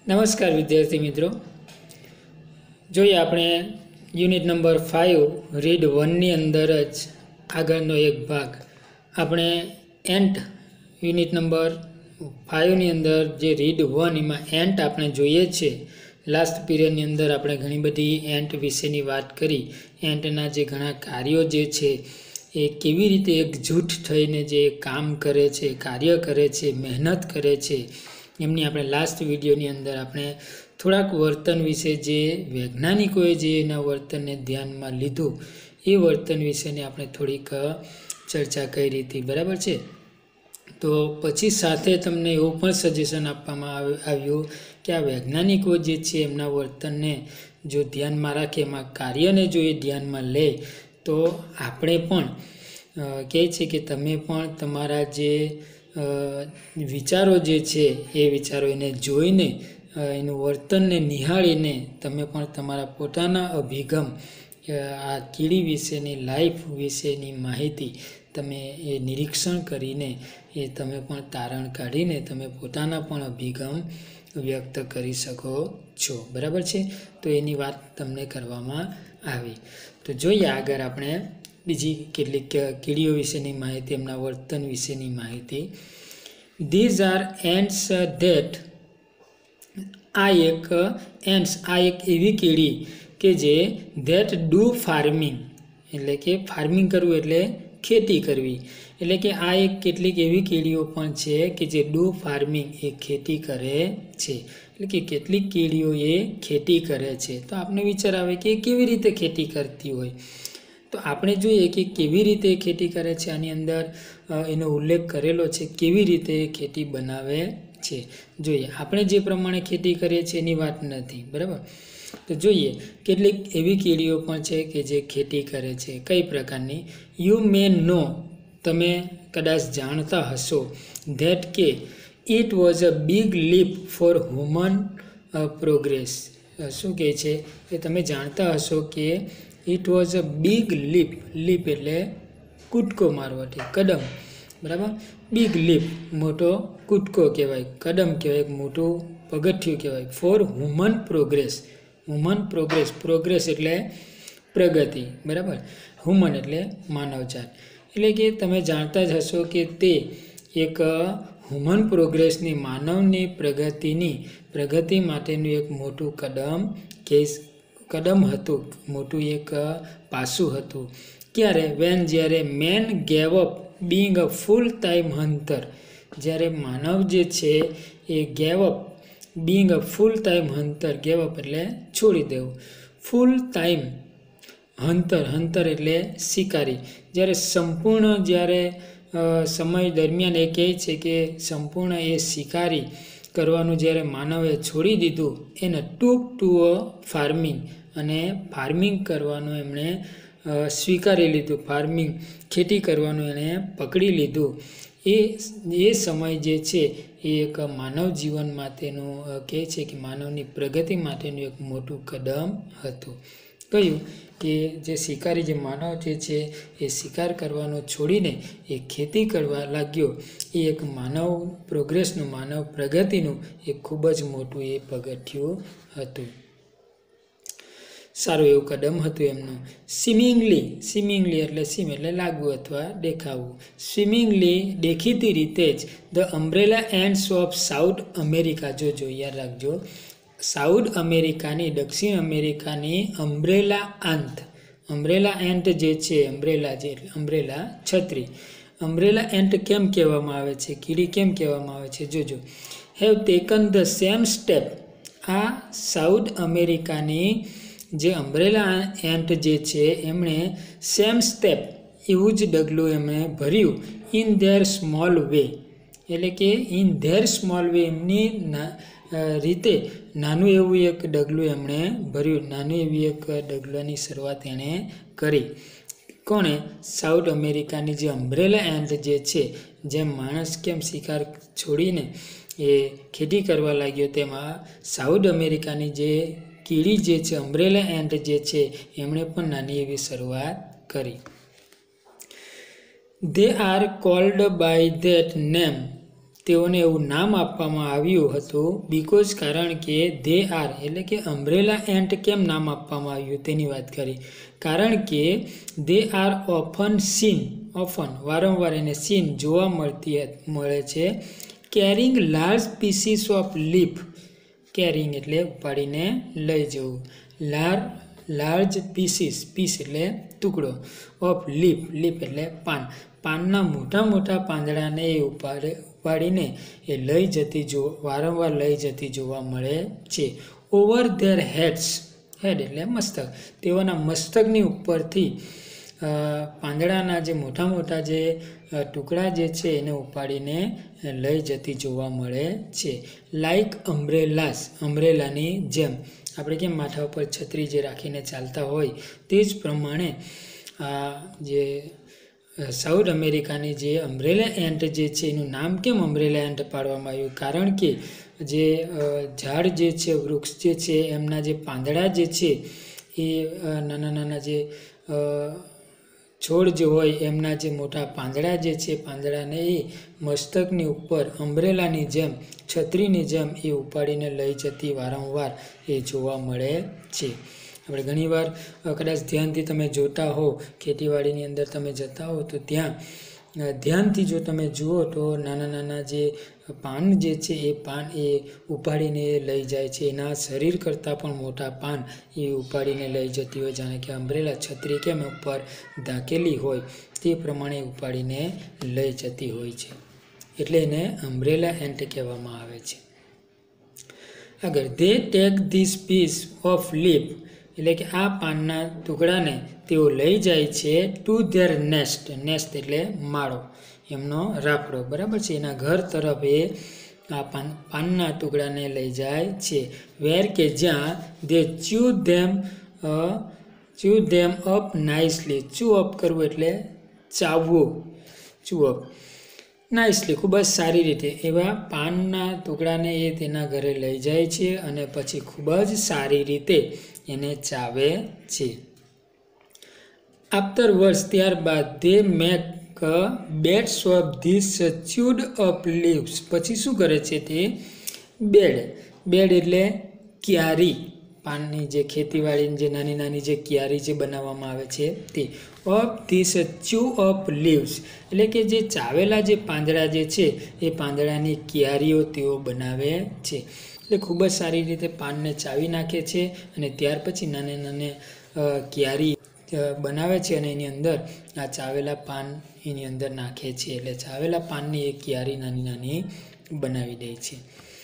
નમસ્કાર વિદ્યાર્થી મિત્રો, જોઈએ આપણે યુનિટ નંબર 5 રીડ 1ની અંદર જ આગળનો એક ભાગ આપણે એન્ટ યુનિટ નંબર 5ની અંદર જે રીડ 1 એમાં એન્ટ આપણે જોઈએ છે. લાસ્ટ પીરિયડની અંદર આપણે ઘણી બધી એન્ટ વિશેની વાત કરી. એન્ટના જે ઘણા કાર્યો જે છે એ કેવી રીતે એકજૂટ થઈને જે કામ કરે છે, કાર્ય કરે છે, મહેનત કરે છે, એમની આપણે લાસ્ટ વિડીયોની અંદર આપણે થોડાક વર્તન વિશે જે વૈજ્ઞાનિકોએ જે એના વર્તનને ધ્યાનમાં લીધું એ વર્તન વિશેની આપણે થોડીક ચર્ચા કરી હતી, બરાબર છે. તો પછી સાથે તમને એવું પણ સજેશન આપવામાં આવ્યું કે આ વૈજ્ઞાનિકો જે છે એમના વર્તનને જો ધ્યાનમાં રાખે, એમાં કાર્યને જો એ ધ્યાનમાં લે તો આપણે પણ કહે છે કે તમે પણ તમારા જે વિચારો જે છે એ વિચારો એને જોઈને એનું વર્તનને નિહાળીને તમે પણ તમારા પોતાના અભિગમ આ કીડી વિશેની લાઈફ વિશેની માહિતી તમે એ નિરીક્ષણ કરીને એ તમે પણ તારણ કાઢીને તમે પોતાના પણ અભિગમ વ્યક્ત કરી શકો છો, બરાબર છે. તો એની વાત તમને કરવામાં આવી. તો જોઈએ આગળ આપણે બીજી કેટલીક કીડીઓ વિશેની માહિતી, એમના વર્તન વિશેની માહિતી. ધીઝ આર એન્ટ્સ ધેટ, આ એક એવી કીડી કે જે ધેટ ડુ ફાર્મિંગ, એટલે કે ફાર્મિંગ કરવું એટલે ખેતી કરવી, એટલે કે આ એક કેટલીક એવી કીડીઓ પણ છે કે જે ડુ ફાર્મિંગ એ ખેતી કરે છે, એટલે કે કેટલીક કીડીઓ એ ખેતી કરે છે. તો આપણે વિચાર આવે કે કેવી રીતે ખેતી કરતી હોય, તો આપણે જોઈએ કે કેવી રીતે ખેતી કરે છે. આની અંદર એનો ઉલ્લેખ કરેલો છે કેવી રીતે ખેતી બનાવે છે. જોઈએ આપણે જે પ્રમાણે ખેતી કરીએ છીએ એની વાત નથી, બરાબર. તો જોઈએ કેટલીક એવી કીડીઓ પણ છે કે જે ખેતી કરે છે. કઈ પ્રકારની? યુ મે નો, તમે કદાચ જાણતા હશો, ધેટ કે it was a big leap for human progress. શું કહે છે કે તમે જાણતા હશો કે it was a big leap, leap એટલે કૂદકો મારવાથી, કદમ, બરાબર. બિગ લીપ મોટો કૂદકો કહેવાય, કદમ કહેવાય, એક મોટું પગથિયું કહેવાય. For human progress, human progress, progress એટલે પ્રગતિ, બરાબર. હ્યુમન એટલે માનવજાત, એટલે કે તમે જાણતા જ હશો કે તે એક હ્યુમન પ્રોગ્રેસની, માનવની પ્રગતિ માટેનું એક મોટું કદમ હતું, મોટું એક પાસું હતું. ક્યારે? જ્યારે man gave up being a full time hunter, જ્યારે માનવ જે છે એ gave up being a full time hunter, gave up એટલે છોડી દેવું, ફૂલ ટાઈમ હન્ટર, હન્ટર એટલે શિકારી, જ્યારે સંપૂર્ણ, જ્યારે સમય દરમિયાન એ કહે છે કે સંપૂર્ણ એ શિકારી કરવાનું જ્યારે માનવે છોડી દીધું, એને ટુ અ ફાર્મિંગ, અને ફાર્મિંગ કરવાનું એમણે સ્વીકારી લીધું, ફાર્મિંગ ખેતી કરવાનું એણે પકડી લીધું. એ સમય જે છે એ એક માનવ જીવન માટેનું કહે છે કે માનવની પ્રગતિ માટેનું એક મોટું કદમ હતું. કહ્યું કે જે શિકારી, જે માનવ જે છે એ શિકાર કરવાનો છોડીને એ ખેતી કરવા લાગ્યો, એ એક માનવ પ્રોગ્રેસનું, માનવ પ્રગતિનું એક ખૂબ જ મોટું એ પગથિયું હતું, સારું એવું કદમ હતું એમનું. સિમિંગલી એટલે સીમ એટલે લાગવું અથવા દેખાવું. સ્વિમિંગલી દેખીતી રીતે જ the umbrella ants of South America, જો યાદ રાખજો, સાઉથ અમેરિકાની, દક્ષિણ અમેરિકાની અમ્બ્રેલા એન્ટ જે છે, અમ્બ્રેલા છત્રી, અમ્બ્રેલા એન્ટ કેમ કહેવામાં આવે છે, કીડી કેમ કહેવામાં આવે છે, જોજો. Have taken the same step, આ સાઉથ અમેરિકાની જે અમ્બ્રેલા એન્ટ જે છે એમણે સેમ સ્ટેપ, એવું જ ડગલું એમણે ભર્યું, ઇન ધેર સ્મોલ વે, એટલે કે ઇન ધેર સ્મોલ વે, એમની રીતે નાનું એવું એક ડગલું એમણે ભર્યું, નાનું એવી એક ડગલાની શરૂઆત એણે કરી. કોણે? સાઉથ અમેરિકાની જે અમ્બ્રેલા એન્ટ જે છે, જેમ માણસ કેમ શિકાર છોડીને એ ખેતી કરવા લાગ્યો, તેમાં સાઉથ અમેરિકાની જે કીડી જે છે, અમ્બ્રેલા એન્ટ જે છે, એમણે પણ નાની એવી શરૂઆત કરી. They are called by that name, તેઓને એવું નામ આપવામાં આવ્યું હતું બીકોઝ કારણ કે ધે આર એટલે કે અમ્બ્રેલા એન્ટ કેમ નામ આપવામાં આવ્યું તેની વાત કરી. કારણ કે ધે આર ઓફન સીન વારંવાર એને સીન જોવા મળે છે carrying large pieces of leaf. Carrying એટલે ઉપાડીને લઈ જવું. લાર્જ પીસ એટલે ટુકડો ઓફ લીફ એટલે પાનના મોટા પાંદડાને એ ઉપાડીને એ વારંવાર લઈ જતી જોવા મળે છે. ઓવર ધેર હેડ એટલે મસ્તક, તેઓના મસ્તકની ઉપરથી પાંદડાના જે મોટા જે ટુકડા જે છે એને ઉપાડીને લઈ જતી જોવા મળે છે. લાઇક અમ્બ્રેલાની જેમ. આપણે કેમ માથા ઉપર છત્રી જે રાખીને ચાલતા હોય તે જ પ્રમાણે જે સાઉથ અમેરિકાની જે અમ્બ્રેલા એન્ટ જે છે એનું નામ કેમ અમ્બ્રેલા એન્ટ પાડવામાં આવ્યું? કારણ કે જે ઝાડ જે છે, વૃક્ષ જે છે, એમના જે પાંદડા જે છે એ નાના જે છોડ જે હોય એમના જે મોટા પાંદડા જે છે, પાંદડાને એ મસ્તકની ઉપર અમ્બ્રેલાની જેમ, છત્રીની જેમ એ ઉપાડીને લઈ જતી વારંવાર એ જોવા મળે છે. આપણે ઘણીવાર કદાચ ધ્યાનથી તમે જોતા હો, ખેતીવાડીની અંદર તમે જતા હો તો ત્યાં ધ્યાનથી જો તમે જુઓ તો નાના જે પાન જે છે એ પાન એ ઉપાડીને લઈ જાય છે. એના શરીર કરતાં પણ મોટા પાન એ ઉપાડીને લઈ જતી હોય, જાણે કે અમ્બ્રેલા છત્રી કેમ ઉપર ઢાંકેલી હોય તે પ્રમાણે ઉપાડીને લઈ જતી હોય છે. એટલે એને અમ્બ્રેલા એન્ટ કહેવામાં આવે છે. આગળ they take this piece of leaf એટલે કે આ પાનના ટુકડાને તેઓ લઈ જાય છે ટુ ધેર નેસ્ટ એટલે માળો, એમનો રાફડો, બરાબર છે. એના ઘર તરફ એ આ પાનના ટુકડાને લઈ જાય છે. વેર કે જ્યાં they chew them up nicely. Chew up કરવું એટલે ચાવવું, ચૂ અપ નાઇસલી ખૂબ જ સારી રીતે. એવા પાનના ટુકડાને એ તેના ઘરે લઈ જાય છે અને પછી ખૂબ જ સારી રીતે એને ચાવે છે. આફ્ટર વર્ડ્સ ત્યારબાદ they make beds of this chewed up leaves. પછી શું કરે છે તે બેડ એટલે ક્યારી, પાનની જે ખેતીવાડીની જે નાની જે ક્યારી જે બનાવવામાં આવે છે તે. Of this chew up leaves એટલે કે જે ચાવેલા જે પાંદડા જે છે એ પાંદડાની ક્યારીઓ તેઓ બનાવે છે. એટલે ખૂબ જ સારી રીતે પાનને ચાવી નાખે છે અને ત્યાર પછી નાને ક્યારી બનાવે છે અને એની અંદર આ ચાવેલા પાન એની અંદર નાખે છે. એટલે ચાવેલા પાનની એક ક્યારી નાની બનાવી દે છે.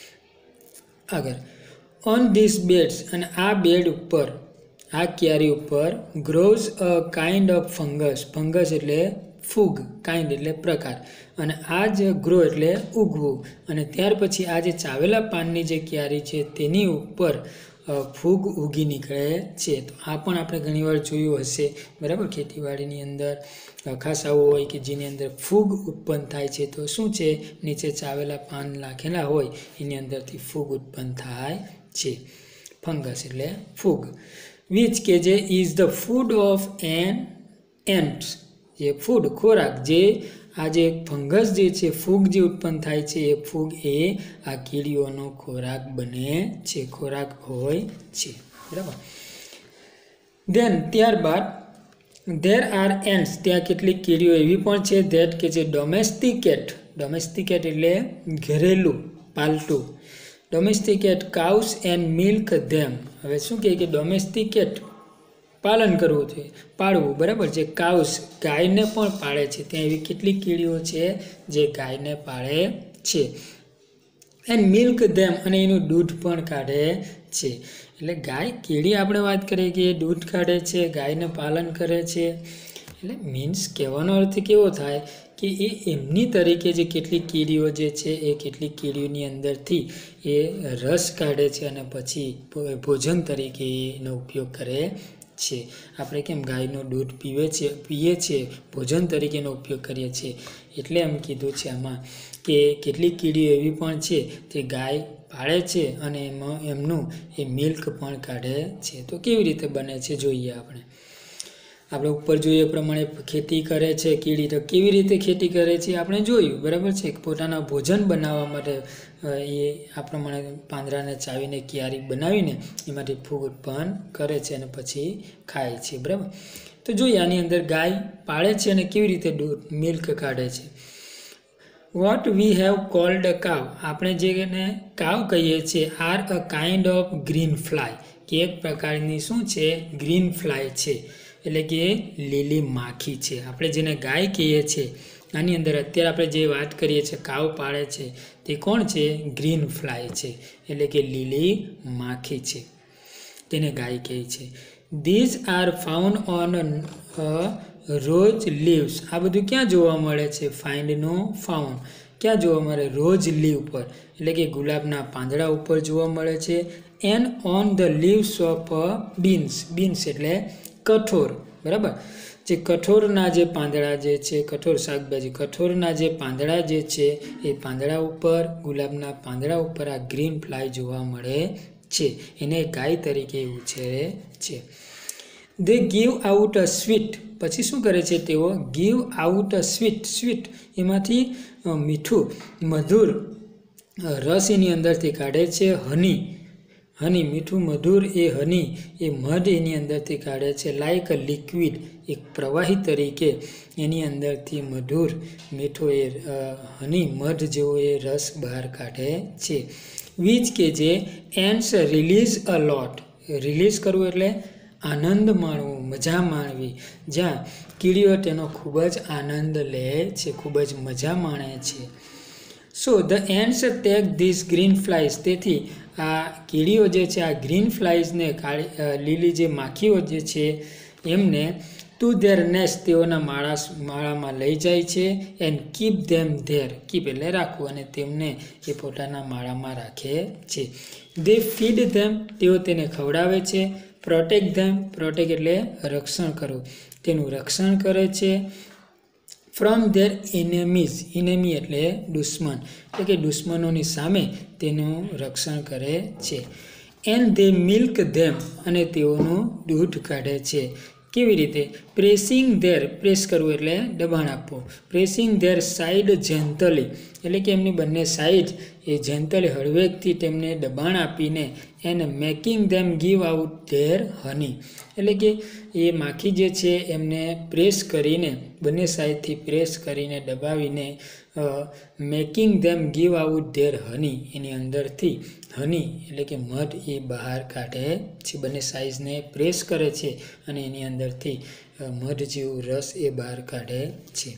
આગળ ઓન ધીસ બેડ્સ અને આ બેડ ઉપર, આ ક્યારી ઉપર grows a kind of fungus એટલે ફૂગ, કાઇન્ડ એટલે પ્રકાર, અને આ જ ગ્રો એટલે ઉગવું. અને ત્યાર પછી આ જે ચાવેલા પાનની જે ક્યારી છે તેની ઉપર ફૂગ ઉગી નીકળે છે. તો આ પણ આપણે ઘણીવાર જોયું હશે, બરાબર. ખેતીવાડીની અંદર ખાસ આવું હોય કે જેની અંદર ફૂગ ઉત્પન્ન થાય છે. તો શું છે, નીચે ચાવેલા પાન નાખેલા હોય એની અંદરથી ફૂગ ઉત્પન્ન થાય છે. ફંગસ એટલે ફૂગ. વિચ કે જે is the food of ants, જે ફૂડ ખોરાક, જે આ જે ફંગસ જે છે, ફૂગ જે ઉત્પન્ન થાય છે એ ફૂગ એ આ કીડીઓનો ખોરાક બને છે, ખોરાક હોય છે, બરાબર. ધેન ત્યારબાદ ધેર આર એન્ટ્સ, ત્યાં કેટલીક કીડીઓ એવી પણ છે ધેટ કે જે ડોમેસ્ટિકેટ એટલે ઘરેલું, પાલતું. Domesticate cows and milk them. હવે શું કહે કે ડોમેસ્ટિકેટ પાલન કરવું જોઈએ, પાળવું, બરાબર છે. કાઉસ ગાયને પણ પાળે છે. ત્યાં એવી કેટલીક કીડીઓ છે જે ગાયને પાળે છે. એન્ડ મિલ્ક ધેમ અને એનું દૂધ પણ કાઢે છે. એટલે કીડી આપણે વાત કરીએ કે એ દૂધ કાઢે છે, ગાયને પાલન કરે છે. એટલે મીન્સ કહેવાનો અર્થ કેવો થાય કે એ એમની તરીકે જે કેટલીક કીડીઓ જે છે એ કેટલીક કીડીઓની અંદરથી એ રસ કાઢે છે અને પછી ભોજન તરીકે એનો ઉપયોગ કરે છે. આપણે કેમ ગાયનું દૂધ પીએ છીએ, ભોજન તરીકેનો ઉપયોગ કરીએ છીએ. એટલે એમ કીધું છે આમાં કે કેટલીક કીડીઓ એવી પણ છે જે ગાય પાળે છે અને એમનું એ મિલ્ક પણ કાઢે છે. તો કેવી રીતે બને છે જોઈએ આપણે. આપણે ઉપર જોઈએ એ પ્રમાણે ખેતી કરે છે કીડી, તો કેવી રીતે ખેતી કરે છે આપણે જોયું, બરાબર છે. પોતાના ભોજન બનાવવા માટે એ આ પ્રમાણે પાંદડાને ચાવીને ક્યારી બનાવીને એમાંથી ફૂગ ઉત્પન્ન કરે છે અને પછી ખાય છે, બરાબર. તો જોઈએ આની અંદર ગાય પાળે છે અને કેવી રીતે દૂધ મિલ્ક કાઢે છે. What we have called a cow, આપણે જેને કાવ કહીએ છીએ, are a kind of green fly, કે એક પ્રકારની શું છે, ગ્રીન ફ્લાય છે, એટલે કે લીલી માખી છે. આપણે જેને ગાય કહીએ છીએ આની અંદર અત્યારે આપણે જે વાત કરીએ છીએ કાવ પાળે છે તે કોણ છે, ગ્રીન ફ્લાય છે, એટલે કે લીલી માખી છે, તેને ગાય કહે છે. These are found on rose leaves, આ બધું ક્યાં જોવા મળે છે, ફાઇન્ડનો ફાઉન્ડ ક્યાં જોવા મળે, રોઝ લીવ પર, એટલે કે ગુલાબના પાંદડા ઉપર જોવા મળે છે. And on the leaves of beans, beans એટલે કઠોર, બરાબર. જે કઠોરના જે પાંદડા જે છે, કઠોર શાકભાજી, કઠોરના જે પાંદડા જે છે એ પાંદડા ઉપર, ગુલાબના પાંદડા ઉપર આ ગ્રીન ફ્લાય જોવા મળે છે, એને ગાય તરીકે ઉછેરે છે. They give out a sweet, પછી શું કરે છે તેઓ, give out a sweet, sweet એમાંથી મીઠું મધુર રસ એની અંદરથી કાઢે છે. હની, હની મીઠું મધુર એ હની એ મધ એની અંદરથી કાઢે છે. લાઈક અ લિક્વિડ, એક પ્રવાહી તરીકે એની અંદરથી મધુર મીઠો એ હની મધ જેવો એ રસ બહાર કાઢે છે. વીજ કે જે ants release a lot, release કરવું એટલે આનંદ માણવો, મજા માણવી, જ્યાં કીડીઓ તેનો ખૂબ જ આનંદ લે છે, ખૂબ જ મજા માણે છે. So the ants take this green flies, તેથી આ કીડીઓ જે છે આ ગ્રીન ફ્લાઇઝને લીલી જે માખીઓ જે છે એમને ટુ ધેર નેસ્ટ, તેઓના માળામાં લઈ જાય છે. And keep them there, keep એટલે રાખવું, અને તેમને એ પોતાના માળામાં રાખે છે. દે ફીડ ધેમ, તેઓ તેને ખવડાવે છે. પ્રોટેક્ટ ધેમ, પ્રોટેક્ટ એટલે રક્ષણ કરવું, તેનું રક્ષણ કરે છે. ફ્રોમ ધેર એનેમીઝ, એનેમી એટલે દુશ્મન, એટલે કે દુશ્મનોની સામે તેનું રક્ષણ કરે છે. એન્ડ ધે મિલ્ક ધેમ, અને તેઓનું દૂધ કાઢે છે. કેવી રીતે, પ્રેસિંગ ધેર, પ્રેસ કરવું એટલે દબાણ આપવું, પ્રેસિંગ ધેર સાઈડ જેન્ટલી, એટલે કે એમની બંને સાઈડ એ જેન્ટલી હળવેકથી તેમને દબાણ આપીને, and making them give out their honey, એટલે કે એ માખી જે છે એમને પ્રેસ કરીને, બંને સાઈડથી પ્રેસ કરીને દબાવીને making them give out their honey, એની અંદરથી હની એટલે કે મધ એ બહાર કાઢે છે. બંને સાઈઝને પ્રેસ કરે છે અને એની અંદરથી મધ જેવું રસ એ બહાર કાઢે છે.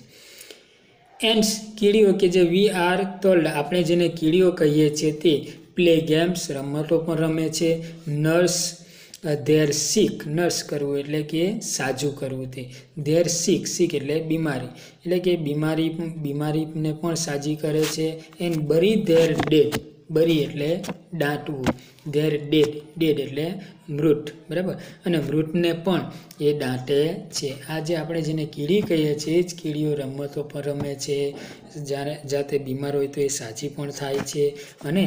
એન્ડ્સ કીડીઓ, કે જે વી આર ટોલ્ડ, આપણે જેને કીડીઓ કહીએ છીએ તે પ્લે ગેમ્સ, રમતો પણ રમે છે. નર્સ ધેર સિક, નર્સ કરવું એટલે કે સાજું કરવું, તે ધેર સિક, સિક એટલે બીમારી, એટલે કે બીમારીને પણ સાજી કરે છે. એન્ડ બરી ધેર ડેડ, બરી એટલે દાટવું, ધેર ડેડ, ડેડ એટલે મૃત, બરાબર, અને મૃતને પણ એ દાંટે છે. આ જે આપણે જેને કીડી કહીએ છીએ એ જ કીડીઓ રમતો પણ રમે છે, જ્યારે જાતે બીમાર હોય તો એ સાજી પણ થાય છે, અને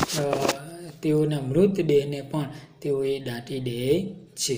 તેઓના મૃતદેહને પણ તેઓ એ દાટી દે છે.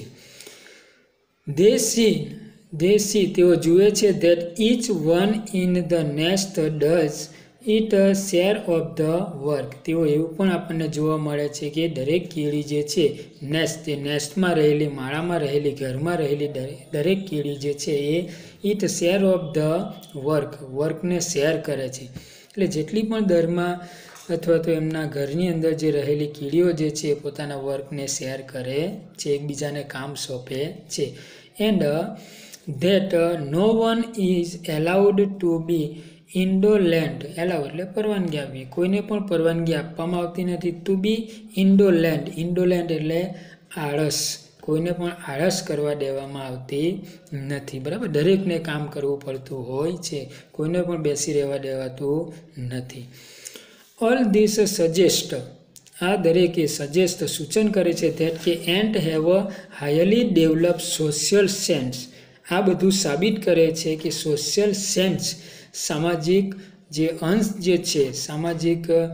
દેશી તેઓ જુએ છે. That each one in the nest does it share of the work, તેઓ એવું પણ આપણને જોવા મળે છે કે દરેક કીડી જે છે નેસ્ટ, તે નેસ્ટમાં રહેલી, માળામાં રહેલી, ઘરમાં રહેલી દરેક કીડી જે છે એ it share of the work, વર્કને શેર કરે છે. એટલે જેટલી પણ દરમાં અથવા તો એમના ઘરની અંદર જે રહેલી કીડીઓ જે છે એ પોતાના વર્કને શેર કરે છે, એકબીજાને કામ સોંપે છે. And that no one is allowed to be indolent, allow એટલે પરવાનગી આપવી, કોઈને પણ પરવાનગી આપવામાં આવતી નથી. ટુ બી ઇન્ડોલેન્ડ, ઇન્ડોલેન્ડ એટલે આળસ, કોઈને પણ આળસ કરવા દેવામાં આવતી નથી, બરાબર. દરેકને કામ કરવું પડતું હોય છે, કોઈને પણ બેસી રહેવા દેવાતું નથી. ઓલ ધીસ સજેસ્ટ, આ દરેકે સજેસ્ટ સૂચન કરે છે. ધેટ કે ant have a highly develop social sense, આ બધું સાબિત કરે છે કે સોશિયલ સેન્સ, સામાજિક જે અંશ જે છે, સામાજિક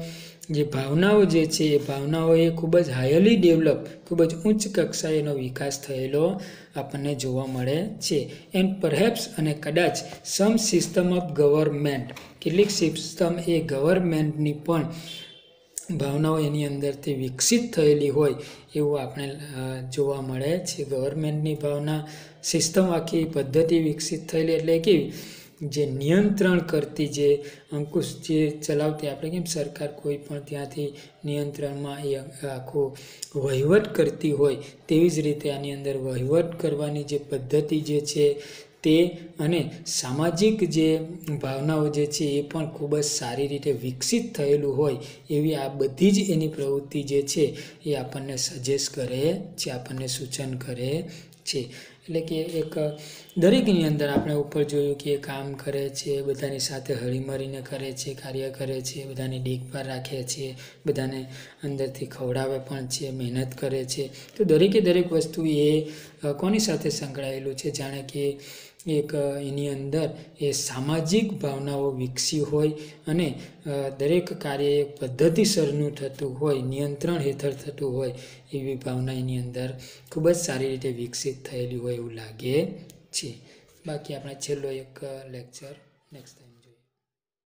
જે ભાવનાઓ જે છે એ ભાવનાઓ એ ખૂબ જ હાઈલી ડેવલપ, ખૂબ જ ઉચ્ચ કક્ષાએ એનો વિકાસ થયેલો આપણને જોવા મળે છે. એન્ડ પરહેપ્સ અને કદાચ સમ સિસ્ટમ ઓફ ગવર્મેન્ટ, કેટલીક સિસ્ટમ એ ગવર્મેન્ટની પણ ભાવનાઓ એની અંદરથી વિકસિત થયેલી હોય એવું આપણે જોવા મળે છે. ગવર્મેન્ટની ભાવના સિસ્ટમ, આખી પદ્ધતિ વિકસિત થયેલી એટલે કેવી, જે નિયંત્રણ કરતી, જે અંકુશ જે ચલાવતી, આપણે કેમ સરકાર કોઈ પણ ત્યાંથી નિયંત્રણમાં એ આખો વહીવટ કરતી હોય તેવી જ રીતે આની અંદર વહીવટ કરવાની જે પદ્ધતિ જે છે તે, અને સામાજિક જે ભાવનાઓ જે છે એ પણ ખૂબ જ સારી રીતે વિકસિત થયેલું હોય એવી આ બધી જ એની પ્રવૃત્તિ જે છે એ આપણને સજેસ્ટ કરે છે, આપણને સૂચન કરે છે. એટલે કે એક દરેકની અંદર આપણે ઉપર જોયું કે એ કામ કરે છે, બધાની સાથે હળીમળીને કરે છે, કાર્ય કરે છે, બધાની દેખભાળ રાખે છે, બધાને અંદરથી ખવડાવે પણ છે, મહેનત કરે છે. તો દરેકે દરેક વસ્તુ એ કોની સાથે સંકળાયેલું છે, જાણે કે એક એની અંદર એ સામાજિક ભાવનાઓ વિકસી હોય અને દરેક કાર્ય એક પદ્ધતિસરનું થતું હોય, નિયંત્રણ હેઠળ થતું હોય એવી ભાવના એની અંદર ખૂબ જ સારી રીતે વિકસિત થયેલી હોય એવું લાગે છે. બાકી આપણે છેલ્લો એક લેક્ચર નેક્સ્ટ ટાઈમ